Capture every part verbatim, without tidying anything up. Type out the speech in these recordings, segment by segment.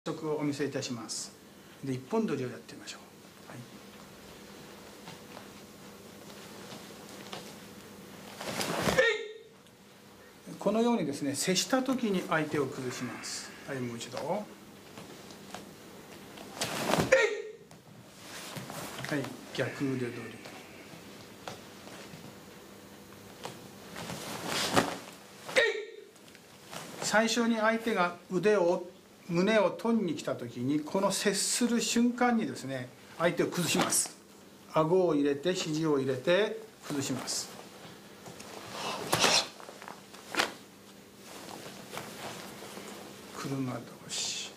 早速お見せいたします。で、一本取りをやってみましょう。はい、このようにですね、接した時に相手を崩します。はい、もう一度。はい、逆腕取り。最初に相手が腕を胸を取りに来た時に、この接する瞬間にですね、相手を崩します。顎を入れて肘を入れて崩します。車同士。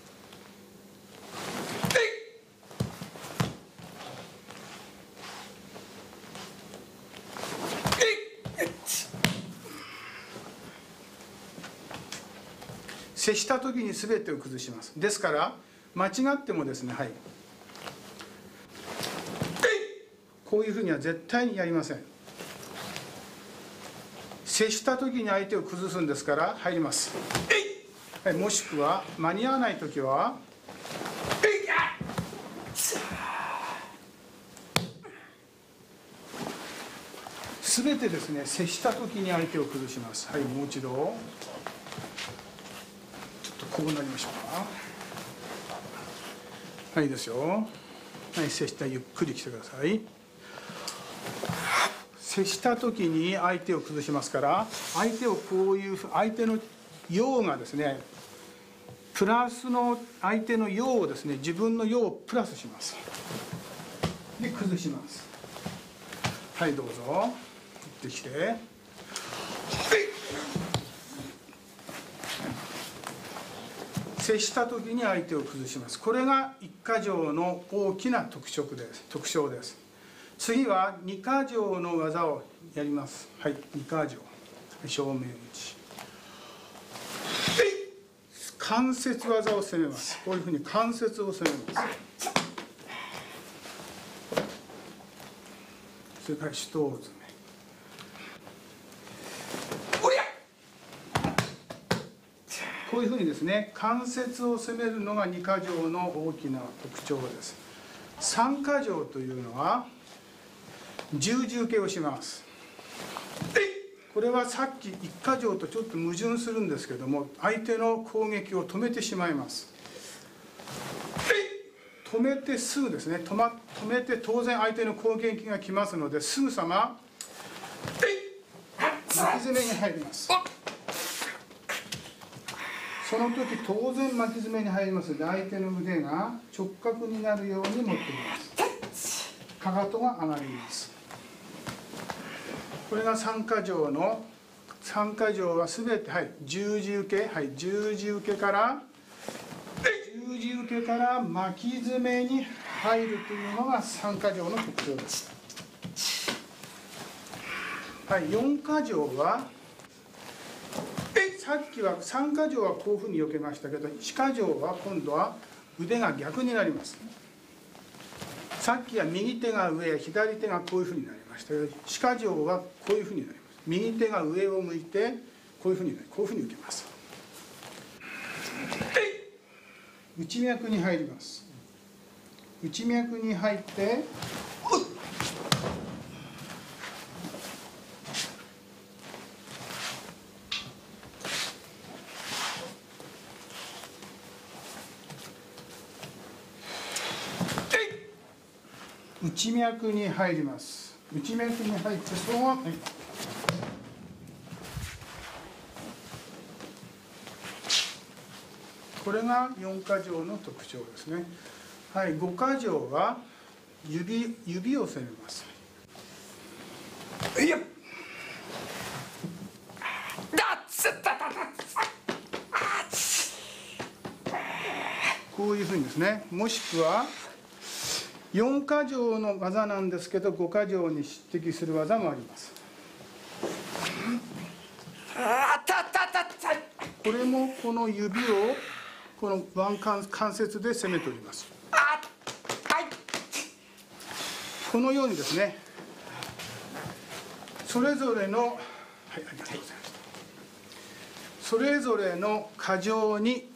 接した時に全てを崩します。ですから間違ってもですね、はい、こういうふうには絶対にやりません。接した時に相手を崩すんですから入ります。はい、もしくは間に合わない時は全てですね、接した時に相手を崩します。はい、もう一度。こうなりましょうか。はい、ですよ。はい、接したゆっくり来てください。接した時に相手を崩しますから、相手をこういう相手の陽がですね、プラスの相手の陽をですね、自分の陽をプラスします。で崩します。はい、どうぞ行ってきて。接した時に相手を崩します。これが一箇条の大きな特色です。特徴です。次は二箇条の技をやります。はい、二箇条。正面打ち。関節技を攻めます。こういうふうに関節を攻めます。それから手刀詰め。こういうふうにですね、関節を攻めるのが二箇条の大きな特徴です。三箇条というのは十字受けをします。これはさっき一箇条とちょっと矛盾するんですけども、相手の攻撃を止めてしまいます。止めてすぐですね、止ま止めて当然相手の攻撃が来ますので、すぐさま巻き攻めに入ります。その時当然巻き爪に入りますので、相手の腕が直角になるように持ってきます。かかとが上がります。これが三箇条の三箇条は全て、はい、十字受け、はい、十字受けから十字受けから巻き爪に入るというのが三箇条の特徴です。はい、四箇条はさっきは三箇条はこういうふうに避けましたけど、四箇条は今度は腕が逆になります。さっきは右手が上、左手がこういうふうになりましたけど、四箇条はこういうふうになります。右手が上を向いてこういうふうになり、こういうふうに受けます。内脈に入ります。内脈に入って内脈に入ります。内脈に入ってそのまま、はい、これが四箇条の特徴ですね。はい、五箇条は指指を攻めます。いやこういうふうにですね、もしくは四箇条の技なんですけど、五箇条に匹敵する技もあります。これもこの指をこの腕関節で攻めております。このようにですね、それぞれの、はい、ありがとうございました。それぞれの箇条に